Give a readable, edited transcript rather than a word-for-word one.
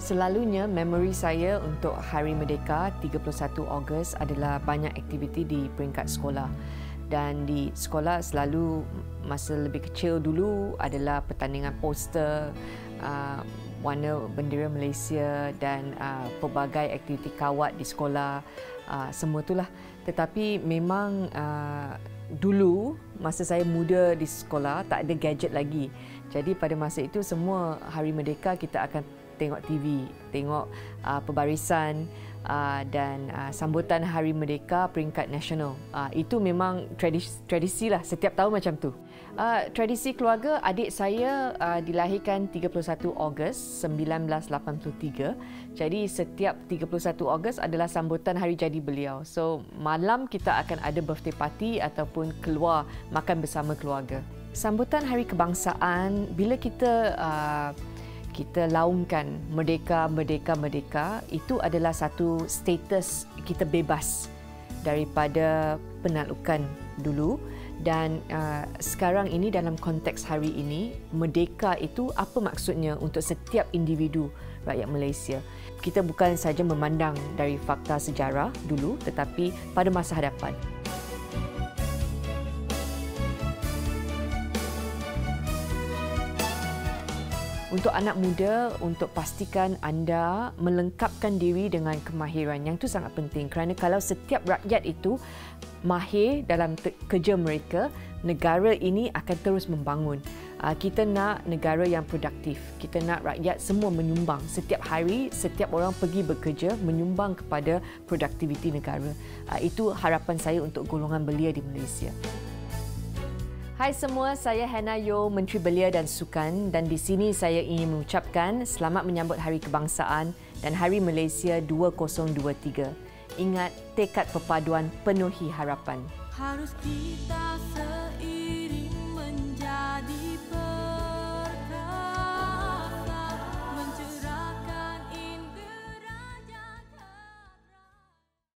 Selalunya memori saya untuk Hari Merdeka 31 Ogos adalah banyak aktiviti di peringkat sekolah. Dan di sekolah selalu masa lebih kecil dulu adalah pertandingan poster, warna bendera Malaysia dan pelbagai aktiviti kawat di sekolah, semua itulah. Tetapi memang dulu masa saya muda di sekolah tak ada gadget lagi. Jadi pada masa itu semua Hari Merdeka kita akan tengok TV, tengok pembarisan dan sambutan Hari Merdeka peringkat nasional. Itu memang tradisi lah, setiap tahun macam tu. Tradisi keluarga, adik saya dilahirkan 31 Ogos 1983. Jadi setiap 31 Ogos adalah sambutan hari jadi beliau. So malam kita akan ada birthday party ataupun keluar makan bersama keluarga. Sambutan Hari Kebangsaan, bila kita laungkan merdeka, merdeka, merdeka, itu adalah satu status kita bebas daripada penaklukan dulu. Dan sekarang ini dalam konteks hari ini, merdeka itu apa maksudnya untuk setiap individu rakyat Malaysia. Kita bukan saja memandang dari fakta sejarah dulu, tetapi pada masa hadapan. Untuk anak muda, untuk pastikan anda melengkapkan diri dengan kemahiran. Yang itu sangat penting kerana kalau setiap rakyat itu mahir dalam kerja mereka, negara ini akan terus membangun. Kita nak negara yang produktif. Kita nak rakyat semua menyumbang. Setiap hari, setiap orang pergi bekerja menyumbang kepada produktiviti negara. Itu harapan saya untuk golongan belia di Malaysia. Hai semua, saya Hannah Yeoh, Menteri Belia dan Sukan, dan di sini saya ingin mengucapkan selamat menyambut Hari Kebangsaan dan Hari Malaysia 2023. Ingat, tekad perpaduan penuhi harapan. Harus kita